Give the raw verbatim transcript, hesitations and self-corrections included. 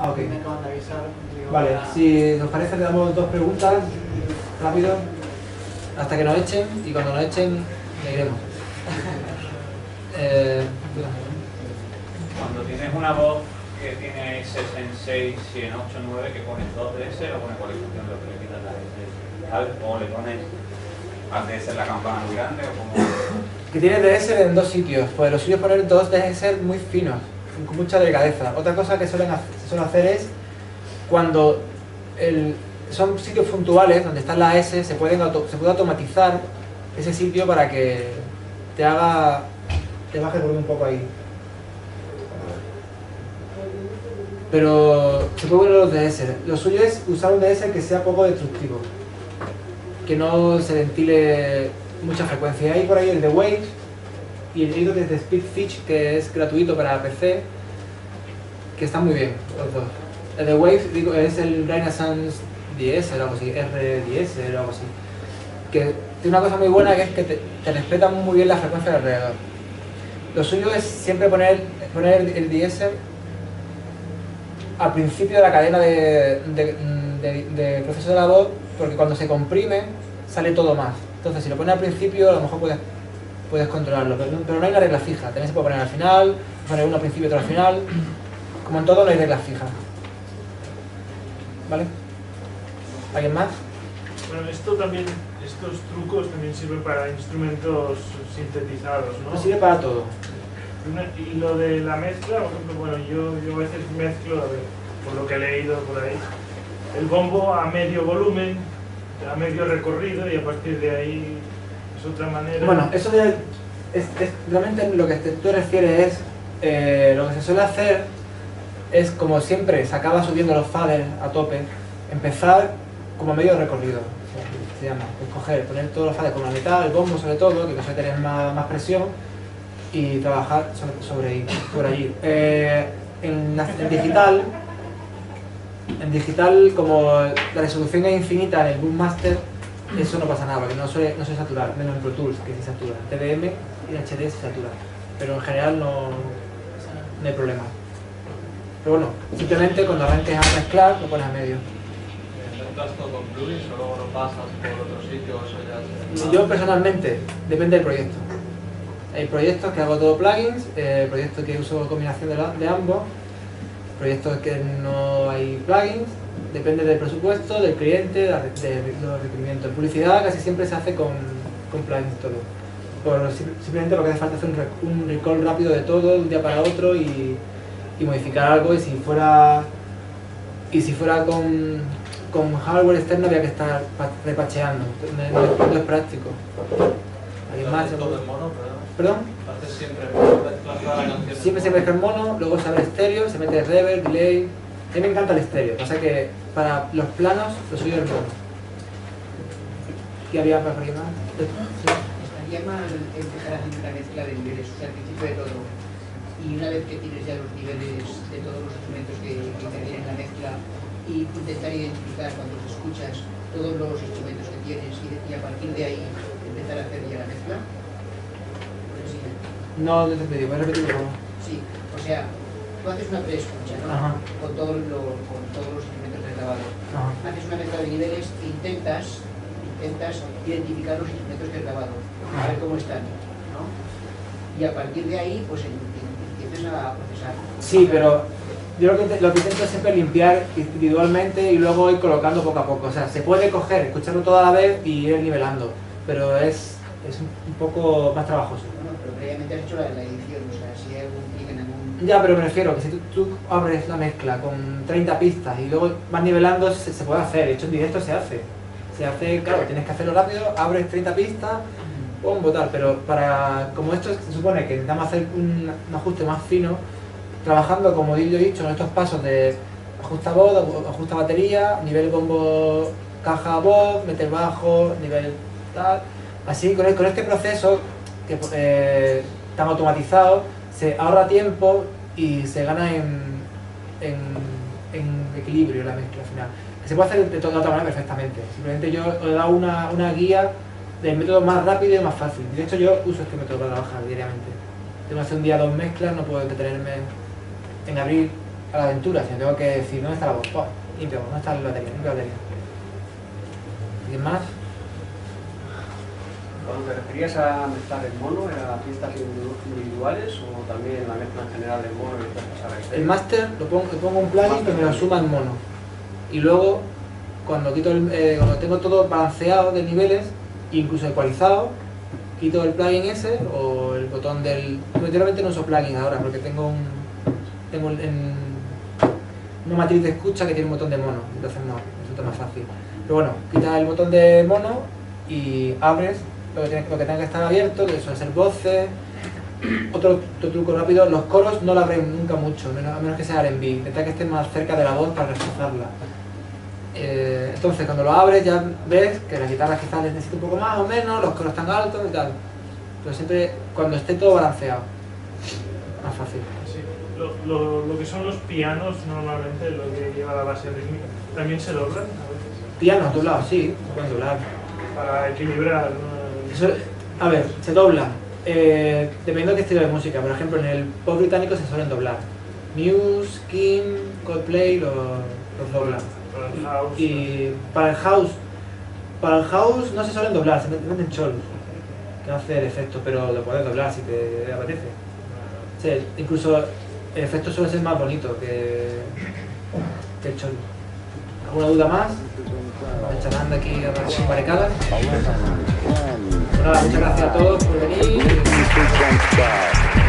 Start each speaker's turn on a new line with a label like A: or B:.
A: Ah, ok.
B: Me acaban de avisar. Digo,
A: Vale,
B: para...
A: si os parece le damos dos preguntas, rápido, hasta que nos echen, y cuando nos echen, le iremos. eh,
C: Cuando tienes una voz que tiene S en seis y en ocho, nueve, que pones dos de S o con ecualización lo que le quitas la S, ¿sabes? O le pones al D S en la campana muy grande o como...
A: que tiene D S en dos sitios, pues lo suyo es poner dos D S muy finos, con mucha delicadeza. Otra cosa que suelen hacer, se suele hacer es cuando el, son sitios puntuales donde están las S, se, pueden auto, se puede automatizar ese sitio para que te haga, te baje el volumen un poco ahí. Pero se puede poner los D S. Lo suyo es usar un D S que sea poco destructivo, que no se ventile mucha frecuencia. Hay por ahí el de Waves y el hilo de Speedfetch, que es gratuito para P C, que están muy bien los dos. El de Waves digo, es el Renaissance D S o algo así, R D S o algo así, que tiene una cosa muy buena, que es que te, te respeta muy bien la frecuencia de alrededor. Lo suyo es siempre poner, poner el D S al principio de la cadena de, de, de, de proceso de la voz, porque cuando se comprime sale todo más. Entonces si lo pones al principio a lo mejor puedes, puedes controlarlo, pero no, pero no hay una regla fija. También se puede poner al final, poner uno al principio y otro al final. Como en todo no hay reglas fijas. ¿Vale? ¿Alguien más?
D: Bueno, esto también, estos trucos también sirven para instrumentos sintetizados, ¿no?
A: No sirve para todo.
D: Una- y lo de la mezcla, por ejemplo, bueno, yo, yo a veces mezclo, a ver, por lo que he leído por ahí, el bombo a medio volumen, a medio recorrido, y a partir de ahí es otra manera.
A: Bueno, eso de, es, es, realmente lo que tú te refieres es, eh, lo que se suele hacer es, como siempre, se acaba subiendo los faders a tope, empezar como medio recorrido, o sea, se llama, escoger, poner todos los faders con la mitad, el bombo sobre todo, que suele tener más, más presión, y trabajar sobre, sobre ahí, por allí. Eh, en, la- en digital, en digital, como la resolución es infinita en el Boommaster, eso no pasa nada, porque no suele, no suele saturar, menos en Pro Tools, que sí satura. T V M y H D se satura, pero en general no, no hay problema. Pero bueno, simplemente cuando arranques a mezclar, lo pones a medio.
E: ¿Mezclas todo con plugins o luego lo pasas por otros sitios o ya se...
A: Yo personalmente, depende del proyecto. Hay proyectos que hago todo plugins, eh, proyectos que uso combinación de, la, de ambos, proyectos que no hay plugins, depende del presupuesto, del cliente, de, de, de los requerimientos. En publicidad casi siempre se hace con, con plugins todo. Por, simplemente lo que hace falta es hacer un, rec, un recall rápido de todo, de un día para otro, y, y modificar algo, y si fuera, y si fuera con, con hardware externo había que estar repacheando, no, no, no es práctico. ¿Alguien más?
E: todo en mono, pero...
A: ¿Perdón?
E: Haces siempre mezclas toda la canción.
A: Siempre se mezcla en mono, luego se abre estéreo, se mete reverb, delay. A mí me encanta el estéreo, pasa que para los planos lo suyo es el mono. ¿Qué había para alguien más? ¿Sí?
F: Estaría mal empezar a hacer una mezcla de niveles, o sea, al principio de todo. Y una vez que tienes ya los niveles de todos los instrumentos que, que intervienen en la mezcla, y intentar identificar cuando los escuchas todos los instrumentos que tienes y, y a partir de ahí empezar a hacer ya la mezcla.
A: No, no te pedí, voy a repetir por favor.
F: Sí, o sea, tú haces una preescucha, ¿no?
A: Ajá.
F: Con, todo lo, con todos los instrumentos de grabado.
A: Ajá.
F: Haces una mezcla de niveles e intentas, intentas identificar los instrumentos que has grabado, a ver cómo están, ¿no? Y a partir de ahí, pues em- em- empiezas a procesar.
A: Sí, pero yo lo que, lo que intento es siempre limpiar individualmente y luego ir colocando poco a poco. O sea, se puede coger, escucharlo toda la vez y ir nivelando, pero es, es un poco más trabajoso.
F: Bueno, pero previamente has hecho la, la edición, o sea, si hay algún clic en algún...
A: Ya, pero me refiero que si tú, tú abres la mezcla con treinta pistas y luego vas nivelando, se, se puede hacer. De hecho, en directo se hace. Se hace, claro, tienes que hacerlo rápido, abres treinta pistas, bombo, tal. Pero para, como esto se supone que necesitamos hacer un, un ajuste más fino, trabajando, como yo he dicho, en estos pasos de ajusta voz, ajusta batería, nivel bombo, caja voz, meter bajo, nivel tal. Así, con, el, con este proceso que eh, tan automatizado, se ahorra tiempo y se gana en, en, en equilibrio la mezcla final. Que se puede hacer de, de otra manera perfectamente. Simplemente yo os he dado una, una guía del método más rápido y más fácil. De hecho, yo uso este método para trabajar diariamente. Tengo que hacer un día dos mezclas, no puedo detenerme en abrir a la aventura, sino tengo que decir dónde está la voz. Oh, limpio, dónde está la batería, limpio la batería. ¿Alguien más?
B: Cuando te referías a mezclar en mono, ¿era pistas individuales o también la mezcla en general en mono y después pasar a Excel?
A: El master lo pongo, le pongo un plugin que me lo suma en mono. Y luego, cuando, quito el, eh, cuando tengo todo balanceado de niveles, incluso ecualizado, quito el plugin ese o el botón del... Literalmente no uso plugin ahora porque tengo un... Tengo en, una matriz de escucha que tiene un botón de mono, entonces no, resulta más fácil. Pero bueno, quitas el botón de mono y abres lo que, tiene, lo que tenga que estar abierto, que suelen ser voces. Otro, otro truco rápido, los coros no lo abren nunca mucho, a menos que sea R and B, intenta que estén más cerca de la voz para reforzarla. Eh, entonces cuando lo abres ya ves que las guitarras quizás les necesita un poco más o menos, los coros están altos y tal. Pero siempre cuando esté todo balanceado, más fácil.
D: Sí. Lo, lo, lo que son los pianos normalmente, lo que lleva la base rítmica, ¿también se doblan a veces?
A: Pianos doblados, sí, se pueden doblar.
D: Para equilibrar, ¿no?
A: Eso, a ver, se doblan, eh, dependiendo de qué estilo de música. Por ejemplo, en el pop británico se suelen doblar. Muse, King, Coldplay los, los doblan.
D: Para el house.
A: Y, y para el house, para el house no se suelen doblar, se meten cholos, que no hace el efecto, pero lo puedes doblar si te apetece. Sí, incluso el efecto suele ser más bonito que, que el cholo. ¿Alguna duda más? Echarán aquí a las barricadas. Bueno, nada, muchas gracias a todos por venir.